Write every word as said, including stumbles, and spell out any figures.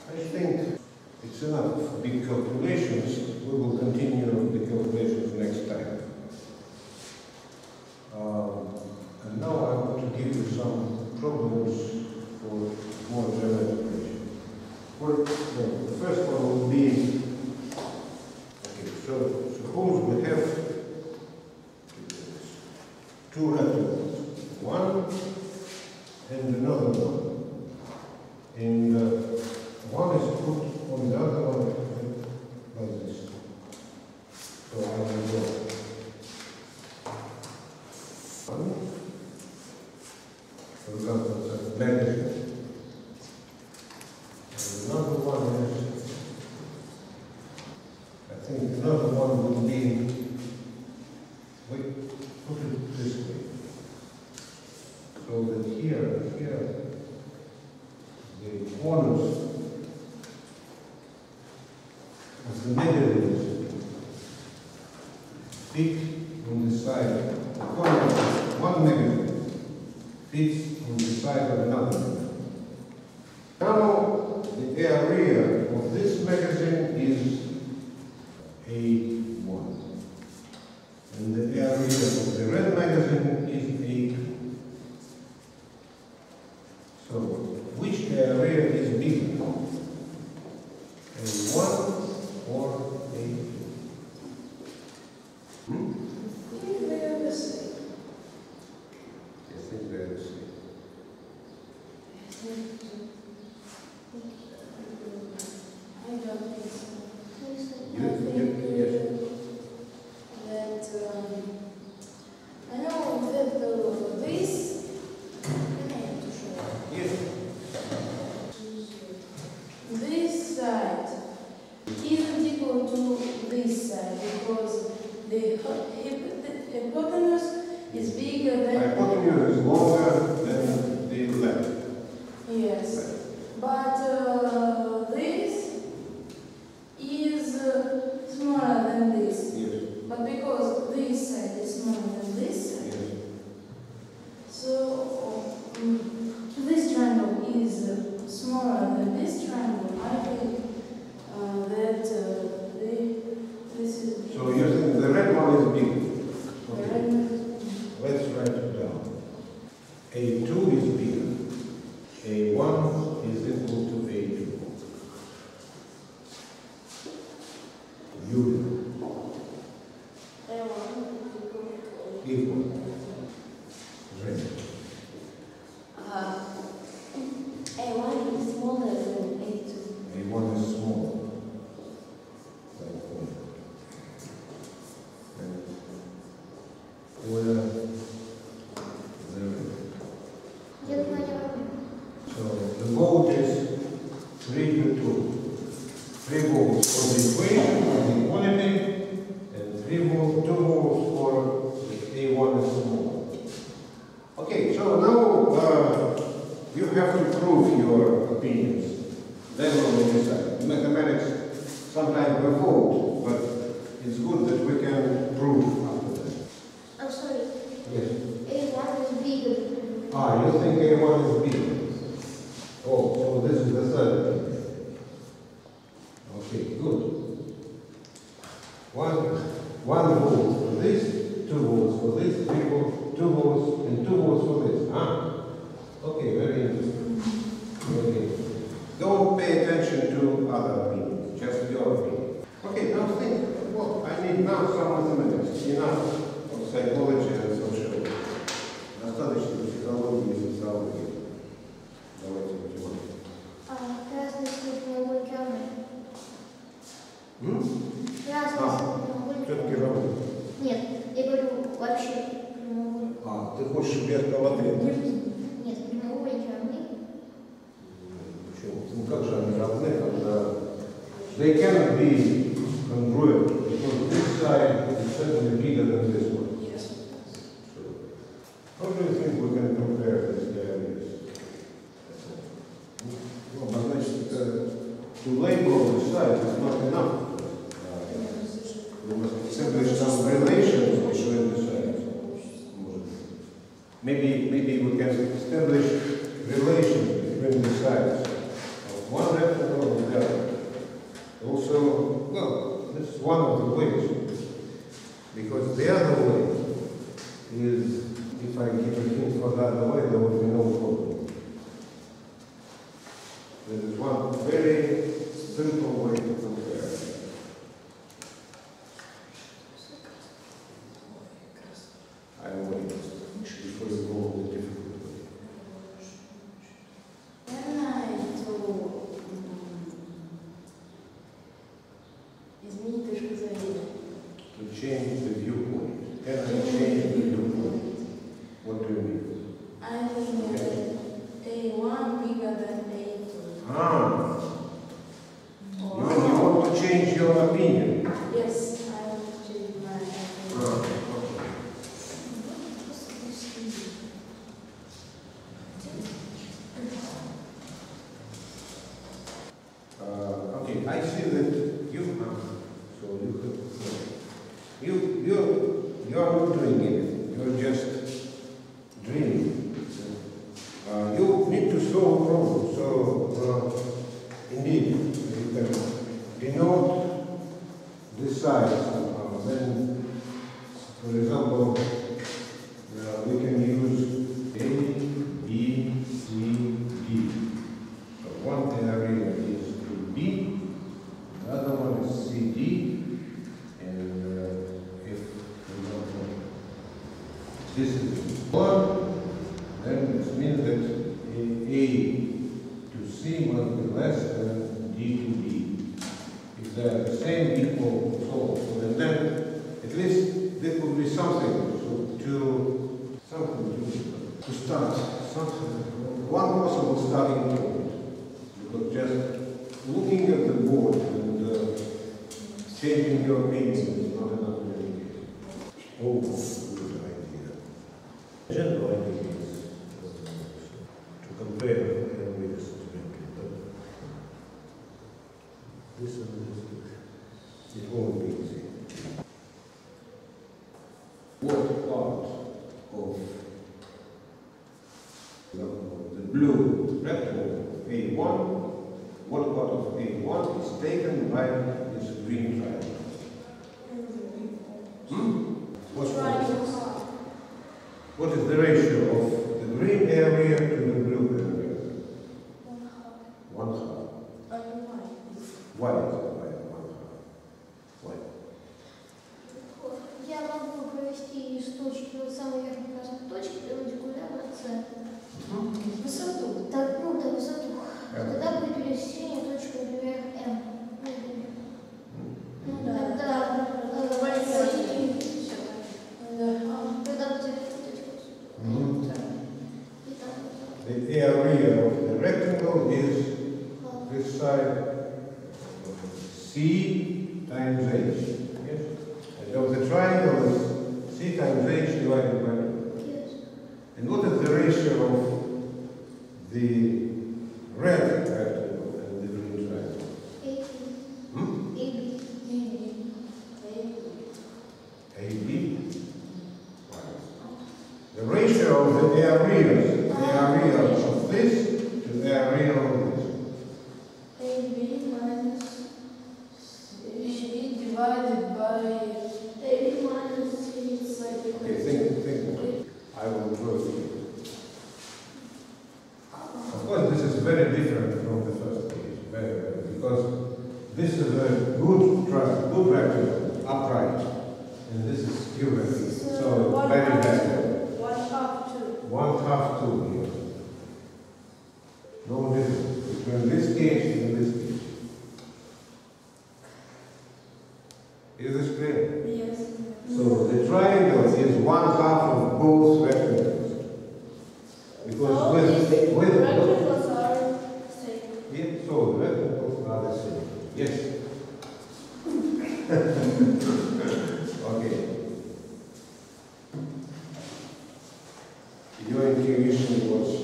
I think it's enough big calculations. We will continue the calculations next time. Um, and now I want to give you some problems for more general education. For, well, the first one will be, okay, so suppose we have two rectangles, one and another one. And uh, one is put on the other one like this. So I will go one, for example, it's a magazine. And another one is, I think another one will be, we put it this way. So that here and here, the corners of the negatives fit on the side. The corner of one negative fits on the side of another negative. Now the area of this magazine is A one. And the area of the red magazine is A two. So which area is bigger? A one or A two? Hmm? I think they are the same. I think they are the same. I don't think so. You, I think you, yes. that um, I know that uh, this I have to show. Yes. This side isn't equal to this side because the hyp- the hypotenuse is bigger than. Hypotenuse is longer than the length. Yes, but uh, this is uh, smaller than this. Yes. But because this side is smaller than this side, Yes. so um, this triangle is uh, smaller than this triangle. I think uh, that uh, the, this is. So you think the red one is big? the Okay. red- Let's write it down. A two is bigger. A one is equal to A two. Beautiful. Equal. Red. Uh, A one is smaller than A two. A one is small. Like one. And where the red. So the vote is three to two. Three votes for the equation, for the equality, and three votes, two votes for the A one is small. Okay, so now uh, you have to prove your opinions. Then we will decide. In mathematics, sometimes we vote, but it's good that we can prove after that. I'm sorry. Yes. A one is bigger. Ah, you think A one is big? Oh, so this is the third thing. Okay, good. One, one vote for this, two votes for this, three votes, two votes, and two votes for this. Huh? Okay, very interesting. Okay. Don't pay attention to other opinions, just your opinion. Okay, now think. Well, I need now some mathematics. Enough of psychology and social. Достаточно психологии и социологии. Давайте математику. А, красный прямоугольный равный. М? Красный А, прямоугольный. все-таки равны. Нет, я говорю вообще прямоугольный. А, ты хочешь, чтобы я сказал ответ? Нет, прямоугольники равны. Почему? Ну как же они равны, когда... They cannot be congruent, because this side is certainly bigger than this one. Yes. So, how do you think we can compare these areas? Ну, обозначить это... To label the side is not enough. We must establish some relations between the sides. Maybe, maybe we can establish relations between the sides of one rectangle one of the ways. Because the other way is, if I give a hint for the other way, there will be no problem. There is one very simple way to compare. I wait before you go the difficult way. Can I to изменить точку зрения? To change the viewpoint. Can I change the viewpoint? What do you mean? I think that A one bigger than A two. Ah, you, mean you want to change your opinion? Yes, I want to change my Ah, opinion. okay. Uh, okay, I see that you have, so you have, you, you, you are not doing anything, you're just dreaming. Uh, you need to solve a problem, so uh, indeed, you can denote this side somehow. Then, for example, uh, we can use A, B, C, D. So one area is B, the other one is C D, and uh, if for example, this is one, then this means that A to C must be less than D to B. If they are the same, equal, so so and then at least there could be something so to something to, to start something. One possible starting point. Because just looking at the board and uh, changing your opinion is not enough in any case. Oh, good idea. General idea is uh, to compare areas directly, but this and this, it won't be easy. What part of the blue rectangle A one, what part of A one is taken by this green triangle? Hmm? What's Triangle. What is the ratio of the green area to the blue area? One half. One half. And why? Why is it by one half? Why? Я могу провести из точки, вот самой верхней красной точки, перпендикулярно С. Высоту. Так, ну, да, высоту. М. Тогда будет пересечение точки, например, М. Ну да. Тогда э, С, Да. когда будет точка. Mhm. И так. The area of the rectangle is Вот. this side C times H. Yes? And of the triangle is C times H divided by two. Yes. And what is the ratio of the red rectangle and the green triangle? A, B. Hmm? A, B. A B. The ratio of the areas, the area of this to the area of this. A B minus A B divided by A, B minus C. Okay, think, think. I will draw it here. Of course, this is very different from the first page, very, very, because this is a good track, good rectangle, upright, and this is cubic, so one very half bad. two. One half two. One half two here. No difference between this case and this case. Is this clear? Yes. So the triangle is one half of both rectangles. Because So with, these with, rectangles are same. yeah, so the rectangles are the same. Yes. Okay. Your intuition was